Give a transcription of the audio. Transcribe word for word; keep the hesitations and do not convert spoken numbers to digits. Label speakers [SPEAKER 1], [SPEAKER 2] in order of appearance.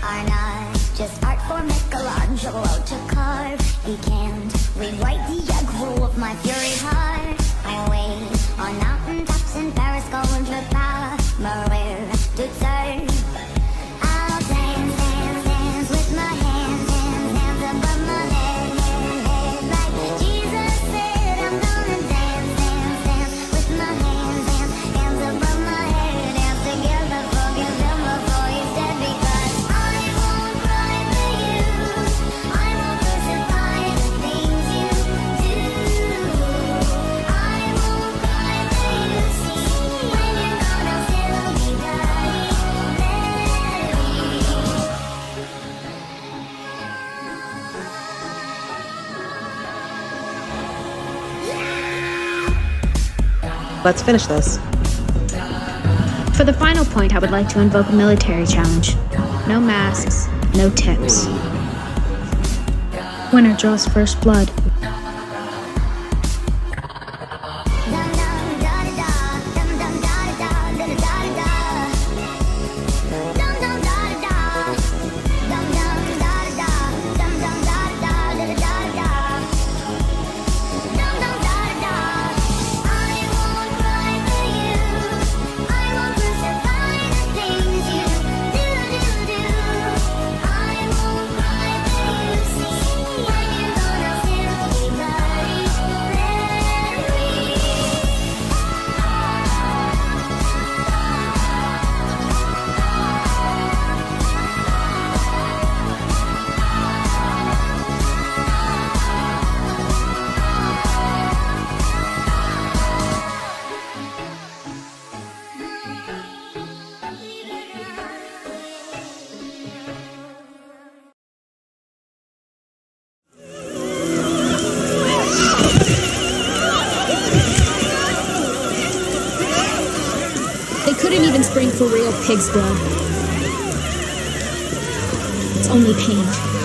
[SPEAKER 1] are not just art for Michelangelo to carve. He can't rewrite the aggro of my fury heart. I wait on mountain tops in Paris, going to power, Maria to turn. I'll dance, dance, dance with my hands, hands, hands above my head, head, head. Like Jesus said, I'm gonna dance, dance, dance with my hands, hands, hands above my head. Dance together, forgive him before he's dead. Because I won't cry for you, I won't crucify the things you do. I won't cry for you, see, when you're gone I'll still be bloody
[SPEAKER 2] Let's finish this.
[SPEAKER 3] For the final point, I would like to invoke a military challenge. No masks, no tips. Winner draws first blood. They couldn't even spring for real pig's blood. It's only paint.